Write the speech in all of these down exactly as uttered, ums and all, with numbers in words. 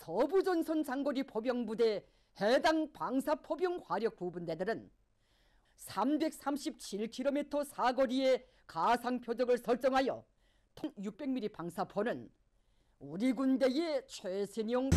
서부전선 장거리 포병부대 해당 방사포병 화력 부분대들은 삼백삼십칠 킬로미터 사거리의 가상 표적을 설정하여 육백 밀리미터 방사포는 우리 군대의 최신형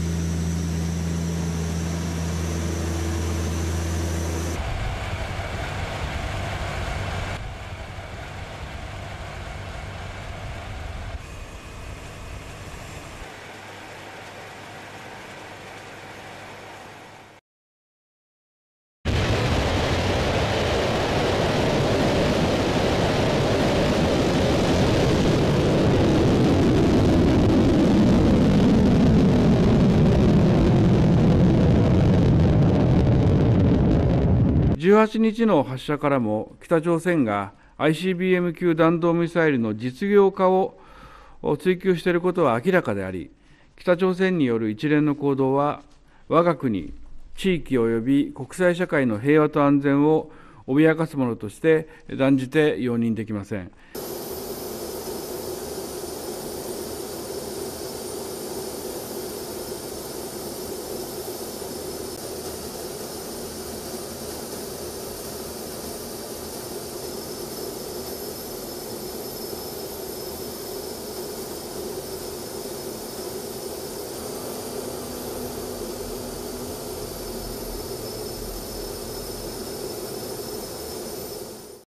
じゅうはちにちの発射からも、北朝鮮が アイシービーエム 級弾道ミサイルの実用化を追求していることは明らかであり、北朝鮮による一連の行動は、我が国、地域及び国際社会の平和と安全を脅かすものとして断じて容認できません。